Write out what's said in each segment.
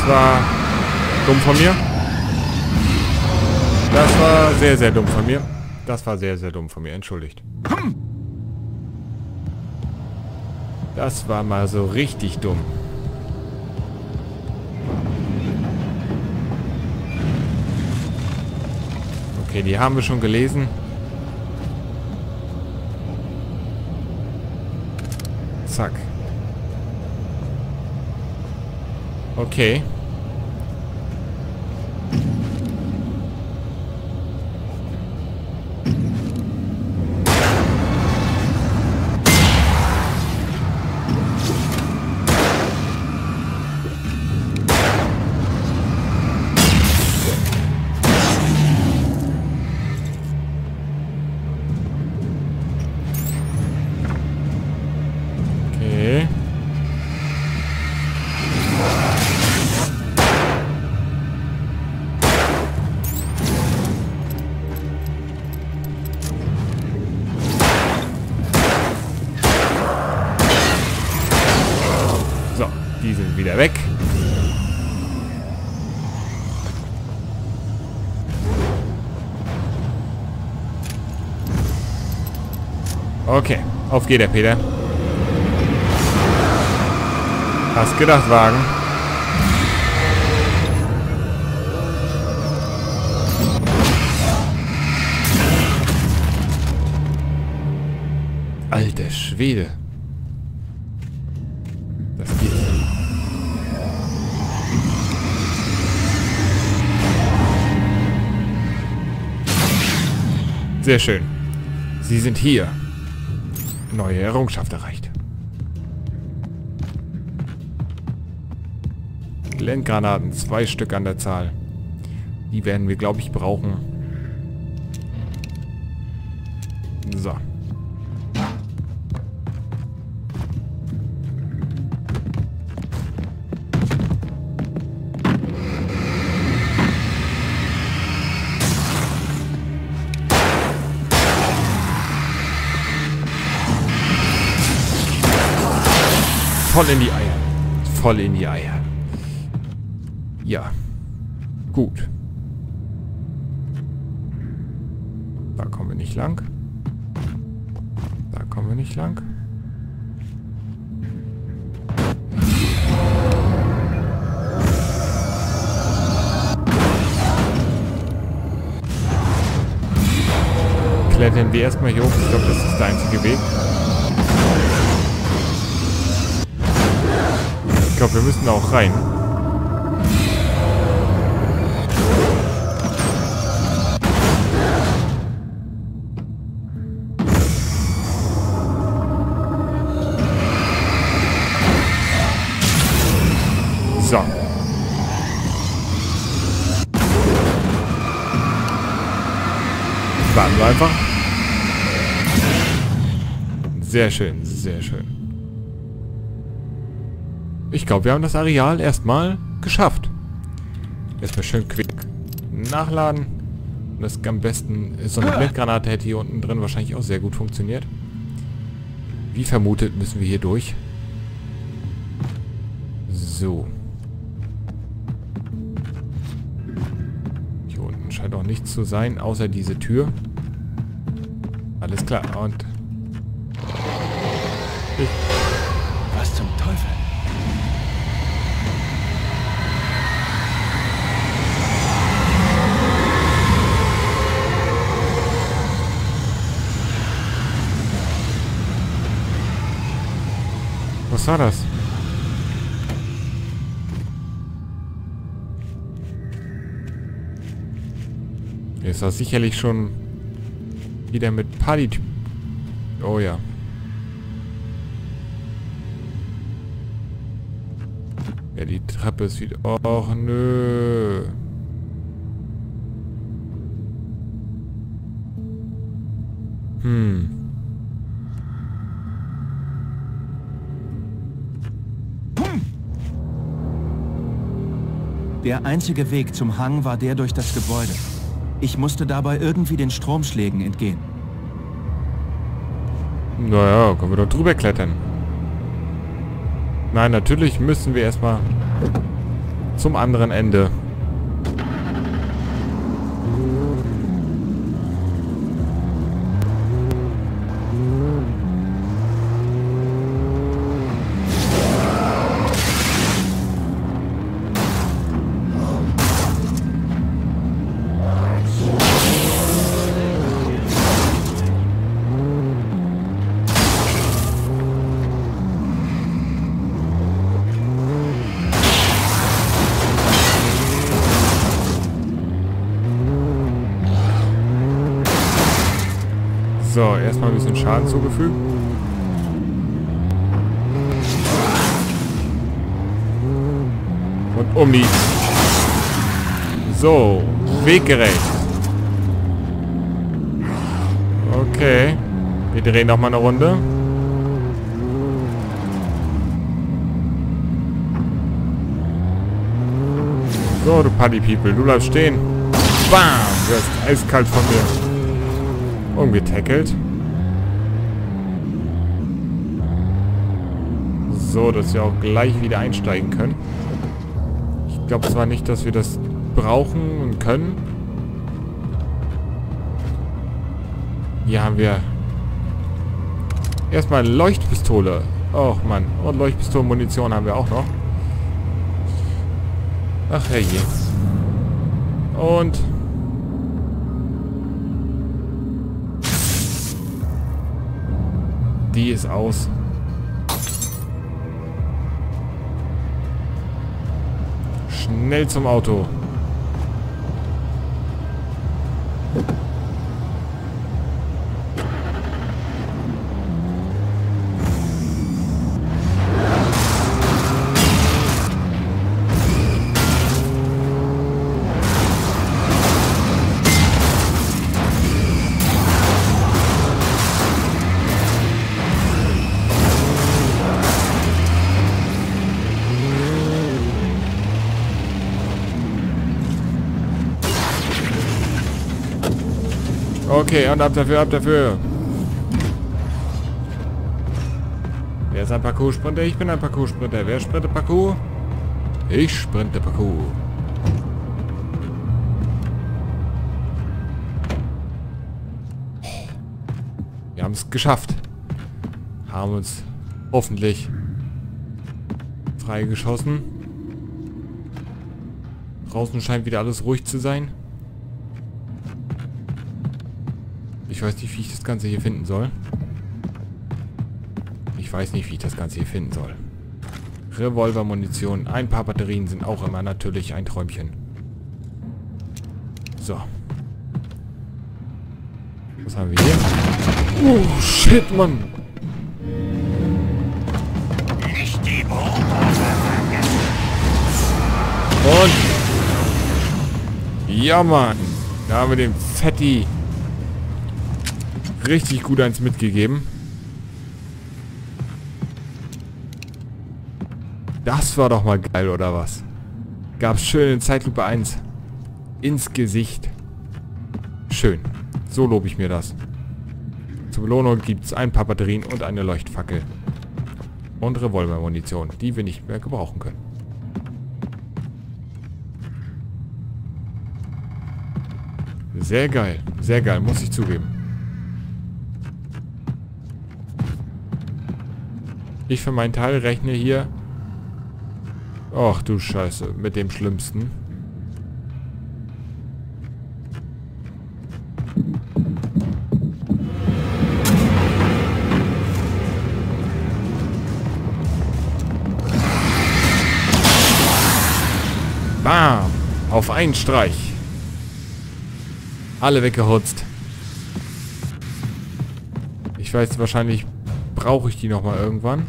war dumm von mir. Das war sehr, sehr dumm von mir. Das war sehr, sehr dumm von mir. Entschuldigt. Das war mal so richtig dumm. Okay, die haben wir schon gelesen. Zack. Okay. Okay. So, die sind wieder weg. Okay, auf geht der Peter. Hast gedacht, Wagen. Alter Schwede. Das geht. Sehr schön. Sie sind hier. Neue Errungenschaft erreicht. Blendgranaten, 2 Stück an der Zahl. Die werden wir, glaube ich, brauchen. So. Voll in die Eier. Voll in die Eier. Ja. Gut. Da kommen wir nicht lang. Da kommen wir nicht lang. Klettern wir erstmal hier hoch. Ich glaube, das ist der einzige Weg. Ich glaube, wir müssen da auch rein. So. Warten wir einfach. Sehr schön, sehr schön. Ich glaube, wir haben das Areal erstmal geschafft. Erstmal schön quick nachladen. Und das am besten, so eine Blendgranate hätte hier unten drin wahrscheinlich auch sehr gut funktioniert. Wie vermutet müssen wir hier durch. So. Hier unten scheint auch nichts zu sein, außer diese Tür. Alles klar, und... Was zum Teufel? Was war das? Ist das sicherlich schon wieder mit Party... Oh ja. Ja, die Treppe ist wieder... Och, nö. Der einzige Weg zum Hang war der durch das Gebäude. Ich musste dabei irgendwie den Stromschlägen entgehen. Naja, können wir doch drüber klettern. Nein, natürlich müssen wir erstmal zum anderen Ende. So, erstmal ein bisschen Schaden zugefügt. Und um die. So, weggerecht. Okay. Wir drehen noch mal eine Runde. So, du Party People, du bleibst stehen. Bam! Du wirst eiskalt von mir umgetackelt. So, dass wir auch gleich wieder einsteigen können. Ich glaube zwar nicht, dass wir das brauchen und können. Hier haben wir erstmal Leuchtpistole. Och Mann. Und Leuchtpistolenmunition haben wir auch noch. Ach herrje. Und die ist aus. Schnell zum Auto. Okay, und ab dafür, ab dafür. Wer ist ein Parcours-Sprinter? Ich bin ein Parcours-Sprinter. Wer sprintet Parcours? Ich sprinte Parcours. Wir haben es geschafft. Haben uns hoffentlich freigeschossen. Draußen scheint wieder alles ruhig zu sein. Ich weiß nicht, wie ich das Ganze hier finden soll. Ich weiß nicht, wie ich das Ganze hier finden soll. Revolvermunition. Ein paar Batterien sind auch immer natürlich ein Träumchen. So. Was haben wir hier? Oh, shit, Mann. Und... ja, Mann. Da haben wir den Fetti richtig gut eins mitgegeben. Das war doch mal geil, oder was? Gab's schön in Zeitlupe 1. Ins Gesicht. Schön. So lobe ich mir das. Zur Belohnung gibt's ein paar Batterien und eine Leuchtfackel. Und Revolvermunition, die wir nicht mehr gebrauchen können. Sehr geil, muss ich zugeben. Ich für meinen Teil rechne hier... ach du Scheiße, mit dem Schlimmsten. Bam! Auf einen Streich. Alle weggehutzt. Ich weiß, wahrscheinlich brauche ich die nochmal irgendwann.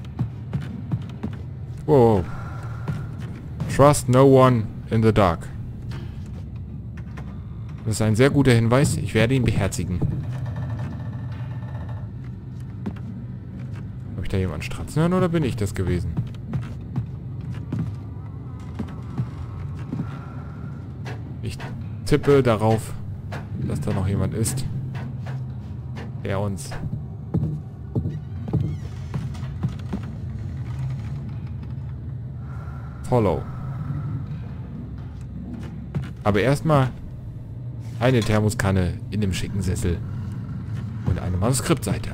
Wow. Trust no one in the dark. Das ist ein sehr guter Hinweis. Ich werde ihn beherzigen. Habe ich da jemanden stratzen hören oder bin ich das gewesen? Ich tippe darauf, dass da noch jemand ist, der uns... follow. Aber erstmal eine Thermoskanne in dem schicken Sessel und eine Manuskriptseite.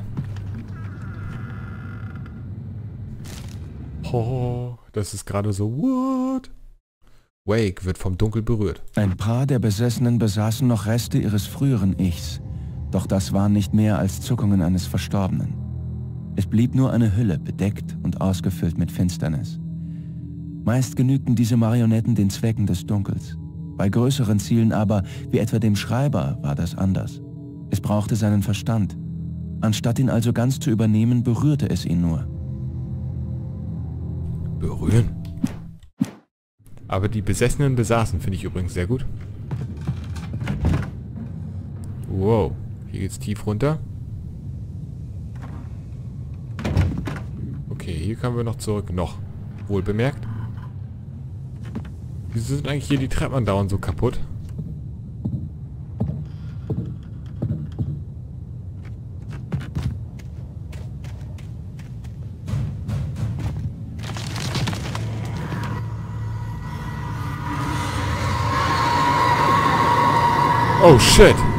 Oh, das ist gerade so, what? Wake wird vom Dunkel berührt. Ein paar der Besessenen besaßen noch Reste ihres früheren Ichs. Doch das waren nicht mehr als Zuckungen eines Verstorbenen. Es blieb nur eine Hülle, bedeckt und ausgefüllt mit Finsternis. Meist genügten diese Marionetten den Zwecken des Dunkels. Bei größeren Zielen aber, wie etwa dem Schreiber, war das anders. Es brauchte seinen Verstand. Anstatt ihn also ganz zu übernehmen, berührte es ihn nur. Berühren? Aber die Besessenen besaßen, finde ich übrigens sehr gut. Wow, hier geht's tief runter. Okay, hier kommen wir noch zurück. Noch. Wohl bemerkt. Wieso sind eigentlich hier die Treppen andauernd so kaputt? Oh shit!